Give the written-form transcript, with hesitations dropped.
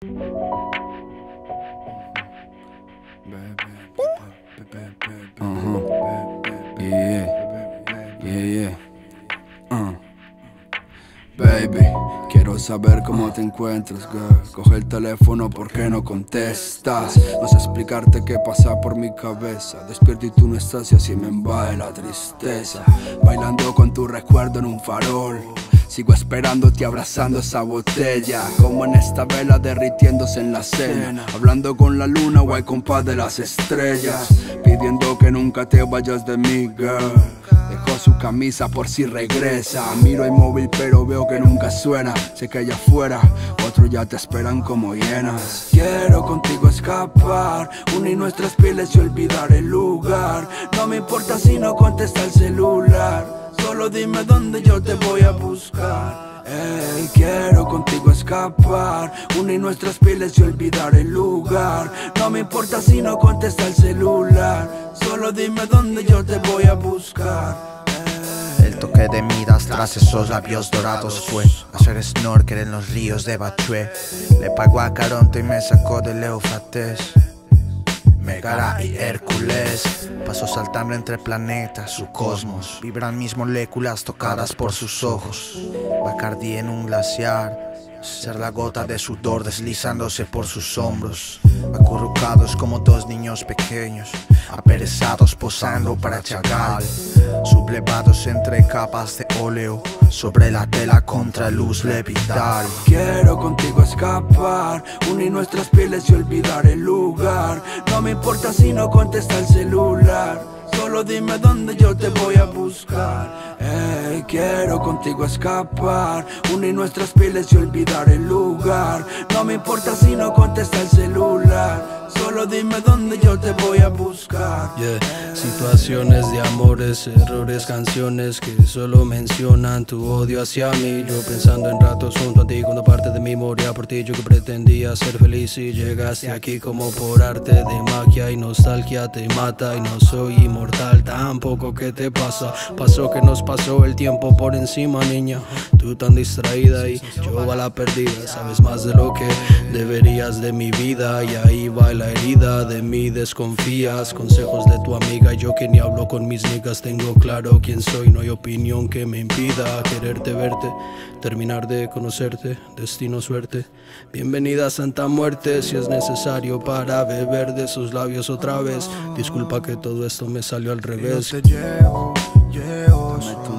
Baby, quiero saber cómo te encuentras, girl. Coge el teléfono, ¿por qué no contestas? No sé explicarte qué pasa por mi cabeza. Despierto y tú no estás y así me invade la tristeza. Bailando con tu recuerdo en un farol, sigo esperándote abrazando esa botella, como en esta vela derritiéndose en la cena. Hablando con la luna o al compás de las estrellas, pidiendo que nunca te vayas de mí, girl. Dejó su camisa por si regresa. Miro el móvil pero veo que nunca suena. Sé que allá afuera otros ya te esperan como hienas. Quiero contigo escapar, unir nuestras pieles y olvidar el lugar. No me importa si no contesta el celular, solo dime dónde yo te voy a buscar. Hey, quiero contigo escapar, unir nuestras pieles y olvidar el lugar. No me importa si no contesta el celular, solo dime dónde yo te voy a buscar. El toque de miras tras esos labios dorados fue hacer snorkel en los ríos de Bachué. Le pagó a Caronte y me sacó del Éufrates. Megara y Hércules, paso saltando entre planetas, su cosmos. Vibran mis moléculas tocadas por sus ojos. Bacardí en un glaciar, ser la gota de sudor deslizándose por sus hombros. Acurrucados como dos niños pequeños, aperezados posando para Chagall. Sublevados entre capas de óleo, sobre la tela contra luz levitar. Quiero contigo escapar, unir nuestras pieles y olvidar el lugar. No me importa si no contesta el celular, solo dime dónde yo te voy a buscar. Hey, quiero contigo escapar, unir nuestras pieles y olvidar el lugar. No me importa si no contesta el celular, solo dime dónde yo te voy a buscar. Situaciones de amores, errores, canciones que solo mencionan tu odio hacia mí. Yo pensando en ratos junto a ti, cuando parte de mi memoria por ti. Yo que pretendía ser feliz y llegaste aquí como por arte de magia y nostalgia te mata. Y no soy inmortal tampoco, ¿qué te pasa? Pasó que nos pasó el tiempo por encima, niña. Tú tan distraída y yo a la perdida. Sabes más de lo que deberías de mi vida y ahí va la herida. De mí desconfías, consejos de tu amiga. Yo que ni hablo con mis niggas, tengo claro quién soy. No hay opinión que me impida quererte, verte, terminar de conocerte, destino, suerte. Bienvenida a Santa Muerte, si es necesario para beber de sus labios otra vez. Disculpa que todo esto me salió al revés. Yo te llevo,